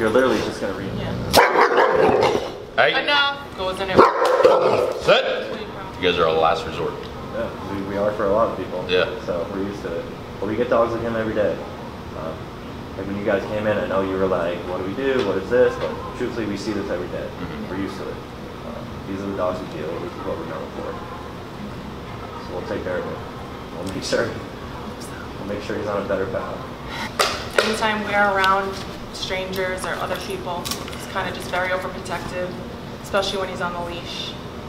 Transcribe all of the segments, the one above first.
You're literally just gonna read. Yeah. Hey. Enough. Goes in it. Sit. You guys are a last resort. Yeah, we are for a lot of people. Yeah. So we're used to it. But we get dogs like him every day. Like when you guys came in, I know you were like, what do we do? What is this? But truthfully, we see this every day. We're used to it. These are the dogs we deal with. This is what we're known for. So we'll take care of it. We'll make sure he's on a better path. Anytime we're around strangers or other people, he's kind of just very overprotective, especially when he's on the leash.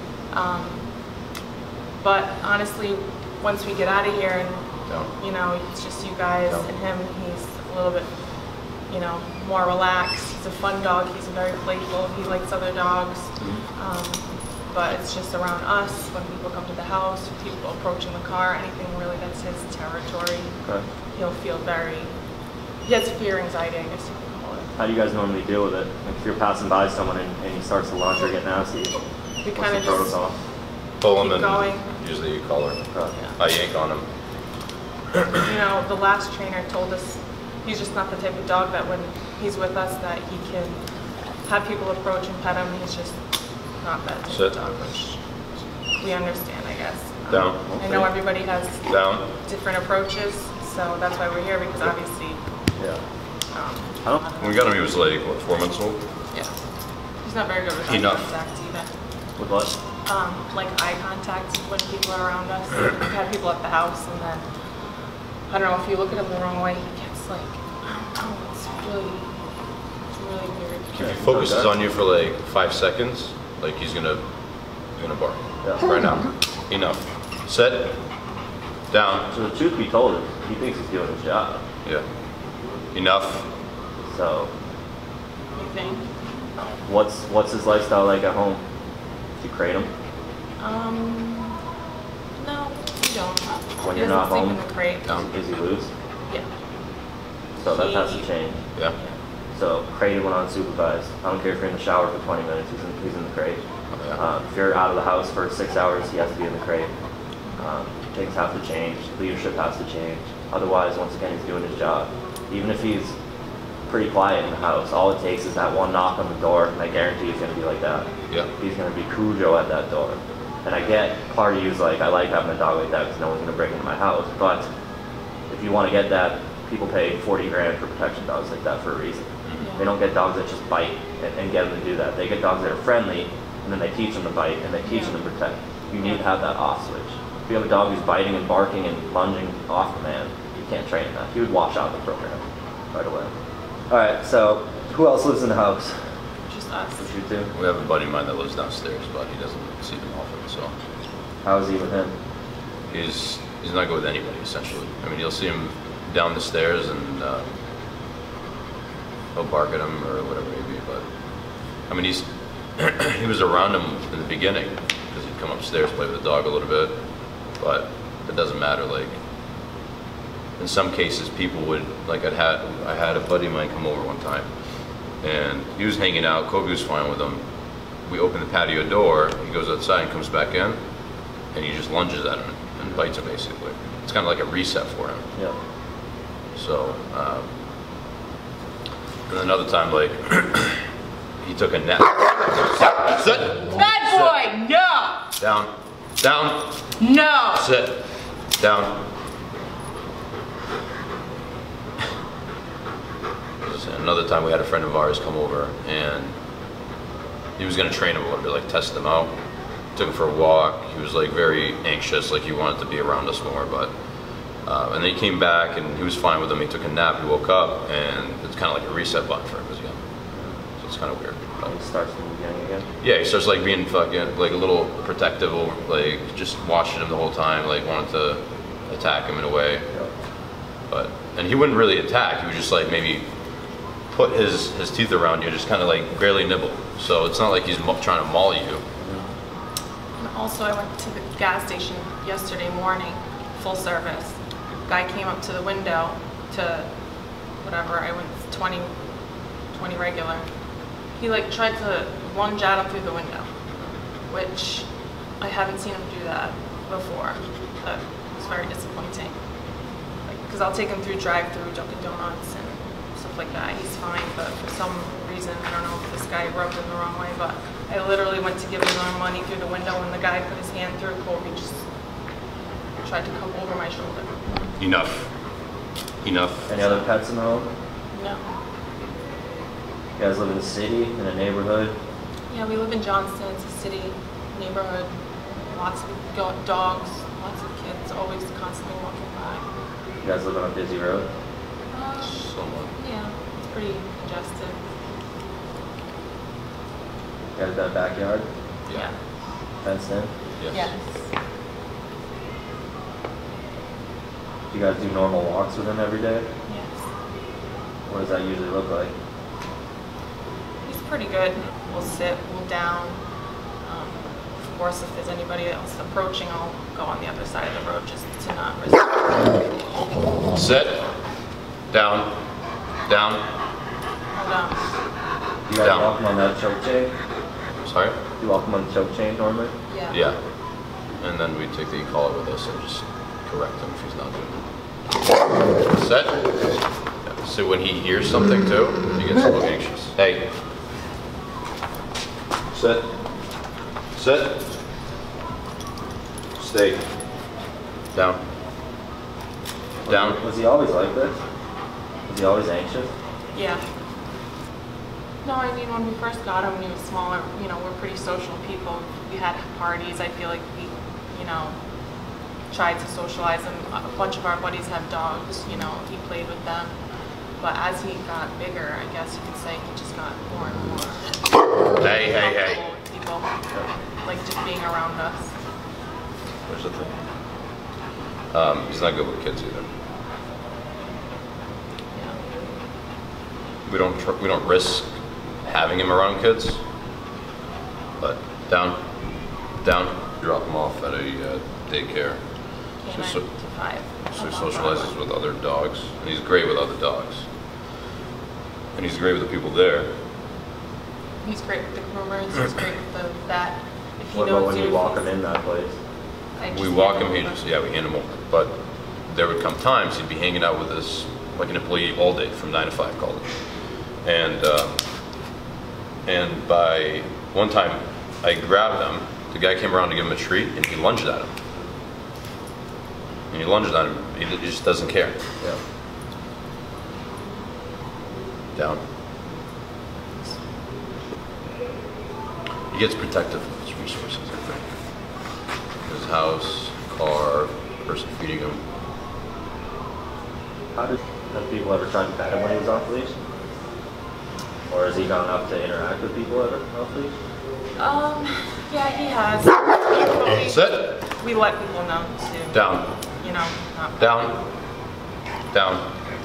But honestly, once we get out of here and you know, it's just you guys and him, he's a little bit, you know, more relaxed. He's a fun dog. He's very playful. He likes other dogs. But it's just around us, when people come to the house, people approaching the car, anything really that's his territory, he'll feel he has fear anxiety, I guess you could call it. How do you guys normally deal with it? Like if you're passing by someone and he starts to lunge or get nasty, we kind of just pull him keep going. Usually you call her. I yank on him. You know, the last trainer told us he's just not the type of dog that when he's with us that he can have people approach and pet him. He's just not that type of dog, which we understand, I guess. Down. I know everybody has different approaches, so that's why we're here, because obviously. When we got him, he was like, what, 4 months old? Yeah. He's not very good with eye contact either. With what? Like eye contact when people are around us. We've had people at the house, and then, I don't know, if you look at him the wrong way, he gets like, I don't know, it's really weird. If he focuses on you for like 5 seconds, like he's gonna bark. Right now. Enough. Sit. Down. So the truth be told, he thinks he's doing his job. Yeah. Enough. So. You think? What's his lifestyle like at home? Do you crate him? No, we don't. When you're not home, in the crate. Is he loose? Yeah. So that has to change. Yeah. So crated when unsupervised. I don't care if you're in the shower for 20 minutes, he's in the crate. If you're out of the house for 6 hours, he has to be in the crate. Things have to change, leadership has to change. Otherwise, once again, he's doing his job. Even if he's pretty quiet in the house, all it takes is that one knock on the door, and I guarantee he's going to be like that. Yeah. He's going to be Cujo at that door. And I get part of you's like, I like having a dog like that because no one's going to break into my house. But if you want to get that, people pay 40 grand for protection dogs like that for a reason. They don't get dogs that just bite and get them to do that. They get dogs that are friendly, and then they teach them to bite, and they teach them to protect. You need to have that off switch. If you have a dog who's biting and barking and lunging off the man, you can't train that. He would wash out the program right away. All right, so who else lives in the house? Just us. Just you two? We have a buddy of mine that lives downstairs, but he doesn't see them often, so. How is he with him? He's not good with anybody, essentially. I mean, you'll see him down the stairs and he'll bark at him or whatever it may be, but I mean, he was around him in the beginning because he'd come upstairs, play with the dog a little bit, but it doesn't matter. Like, in some cases, people would, like I had a buddy of mine come over one time, and he was hanging out, Kobe was fine with him. We open the patio door, he goes outside and comes back in, and he just lunges at him and bites him, basically. It's kind of like a reset for him. Yeah. So, and another time, like, he took a nap. Sit. Bad boy, no! Down. Down. No! Sit. Down. Another time we had a friend of ours come over, and he was going to train him a little bit, like test him out. Took him for a walk. He was like very anxious, like he wanted to be around us more, but and then he came back and he was fine with him. He took a nap, he woke up, and it's kind of like a reset button for him again. So it's kind of weird. He starts from the beginning again? Yeah, he starts like being fucking, like a little protective, like just watching him the whole time, like wanting to attack him in a way. Yeah. But, and he wouldn't really attack, he would just like maybe put his teeth around you, just kind of like barely nibble. So it's not like he's trying to maul you. And also, I went to the gas station yesterday morning, full service. Guy came up to the window to whatever, I went 20 regular. He like tried to lunge at him through the window, which I haven't seen him do that before. That was very disappointing. Like, because I'll take him through drive-through Dunkin' Donuts and stuff like that. He's fine, but for some reason, I don't know if this guy rubbed him the wrong way, but I literally went to give him our money through the window and the guy put his hand through. Colby just tried to come over my shoulder. Enough. Any other pets in the home? No. You guys live in the city, in a neighborhood? Yeah, we live in Johnston. It's a city neighborhood. Lots of dogs, lots of kids, always constantly walking by. You guys live on a busy road? Somewhat. Yeah, it's pretty congested. You guys got a backyard? Yeah. Fenced in? Yes. Do you guys do normal walks with him every day? Yes. What does that usually look like? He's pretty good. We'll sit, we'll down. Of course, if there's anybody else approaching, I'll go on the other side of the road just to not risk it. Sit. Down. Down. Hold on. You guys Down. walk him on that choke chain? Sorry? You walk him on the choke chain normally? Yeah. Yeah. And then we take the e-collar with us and just correct him if he's not doing it. Set. Yeah. So when he hears something too, he gets a little anxious. Hey. Sit. Sit. Stay. Down. Down. Was he always like this? Was he always anxious? Yeah. No, I mean, when we first got him, when he was smaller, you know, we're pretty social people. We had parties. I feel like we, you know, tried to socialize him. A bunch of our buddies have dogs, you know, he played with them. But as he got bigger, I guess you could say he just got more and more Hey. comfortable with people, like just being around us. Where's the thing? He's not good with kids either. Yeah. We don't risk having him around kids. But down. Drop him off at a daycare. K9 So- to 5. So he socializes with other dogs, and he's great with other dogs. And he's great with the people there. He's great with the groomers. He's great with the vet. If he What about knows when you, you walk him in that place? I We just walk hand him, over. we hand him over. But there would come times he'd be hanging out with us like an employee all day from 9 to 5 college. And by one time I grabbed him, the guy came around to give him a treat and he lunged at him. And he lunged at him, he just doesn't care. Yeah. Down. He gets protective of his resources, I think. His house, car, person feeding him. Have people ever tried to pet him when he was off leash? Or has he gone up to interact with people ever off leash? Yeah, he has. Sit. We let people know to, Down. you know, not Down. Down.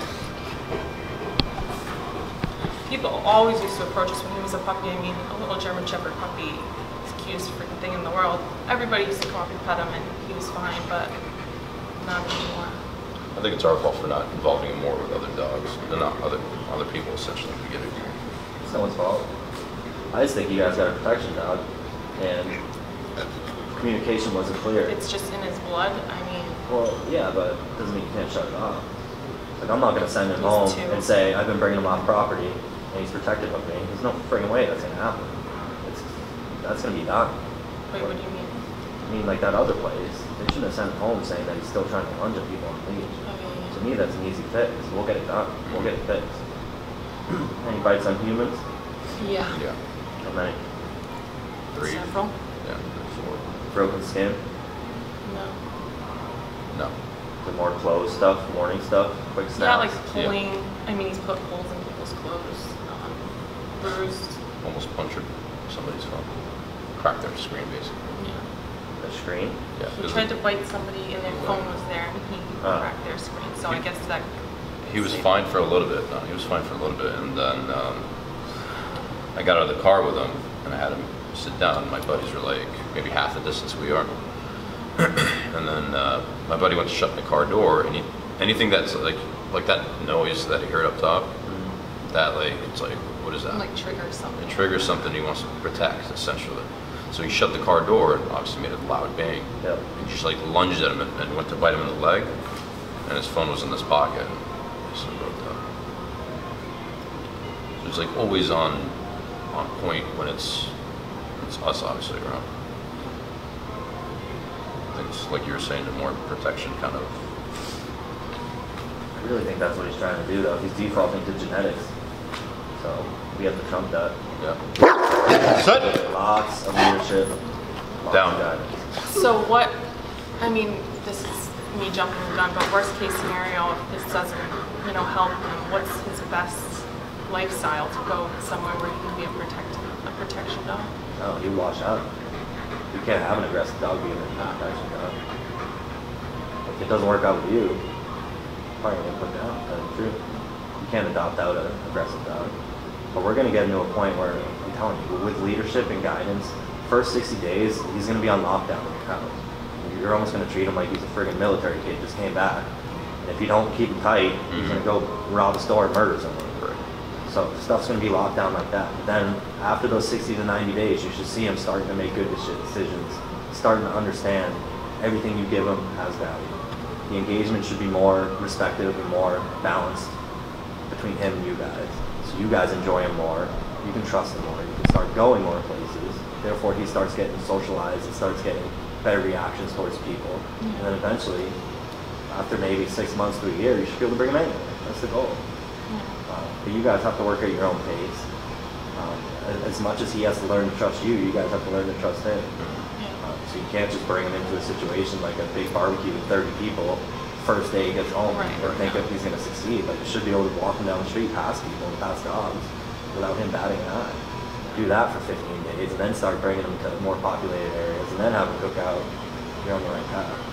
People always used to approach us when he was a puppy. I mean, a little German Shepherd puppy is the cutest freaking thing in the world. Everybody used to come up and pet him, and he was fine, but not anymore. I think it's our fault for not involving him more with other dogs, and not other people essentially in the beginning. It's no one's fault. I just think you guys got a protection dog, and communication wasn't clear. It's just in his blood. I mean, Well, yeah, but it doesn't mean you can't shut it off. Like, I'm not going to send him He's home 2. and say, I've been bringing him off property, and he's protective of me. There's no friggin' way that's going to happen. That's going to be done. wait, what do you mean? I mean, like that other place, they shouldn't have sent him home saying that he's still trying to lunge at people on the leash. Okay. To me, that's an easy fix. We'll get it done. We'll get it fixed. Any bites on humans? Yeah. Yeah. How many? 3. Several? Yeah. 4. Broken skin? No. No. The more clothes stuff, warning stuff, quick snaps? Yeah, like pulling. I mean, he's put holes in people's clothes. Bruised. Almost punctured somebody's phone. Cracked their screen basically. Yeah. The screen? Yeah. He tried to bite somebody and their phone was there and he cracked their screen. So I guess that. He was fine for a little bit. No, he was fine for a little bit, and then I got out of the car with him, and I had him sit down. My buddies were like maybe half the distance we are, and then my buddy went to shut the car door, and anything that's like that noise that he heard up top, that like it's like what is that? Like triggers something. It triggers something he wants to protect essentially. So he shut the car door and obviously made a loud bang. Yep. And just like lunged at him and went to bite him in the leg, and his phone was in his pocket. And he sort of broke down. It's like always on point when it's us obviously around. I think it's like you were saying, the more protection kind of. I really think that's what he's trying to do, though. He's defaulting to genetics, so we have to trump that. Yeah. Lots of leadership. Lots Down. of guidance. So what, I mean, this is me jumping the gun, but worst case scenario, if this doesn't, help him, what's his best lifestyle to go somewhere where he can be a protection dog? No, you wash out. You can't have an aggressive dog being a protection dog. If it doesn't work out with you, probably gonna put down. That's true. You can't adopt out an aggressive dog. But we're gonna get into a point where, I'm telling you, with leadership and guidance, first 60 days, he's gonna be on lockdown in your house. You're almost gonna treat him like he's a friggin' military kid, just came back. And if you don't keep him tight, he's gonna go rob a store and murder someone. So stuff's gonna be locked down like that. But then after those 60 to 90 days, you should see him starting to make good decisions, starting to understand everything you give him has value. The engagement should be more respective and more balanced between him and you guys. So you guys enjoy him more, you can trust him more, you can start going more places. Therefore he starts getting socialized, he starts getting better reactions towards people. And then eventually, after maybe 6 months to a year, you should be able to bring him anyway. That's the goal. But you guys have to work at your own pace. As much as he has to learn to trust you, you guys have to learn to trust him. So you can't just bring him into a situation like a big barbecue with 30 people, first day he gets home, or think that he's going to succeed. Like, you should be able to walk him down the street past people and past dogs without him batting an eye. Do that for 15 days, and then start bringing him to more populated areas, and then have him cook out. You're on the right path.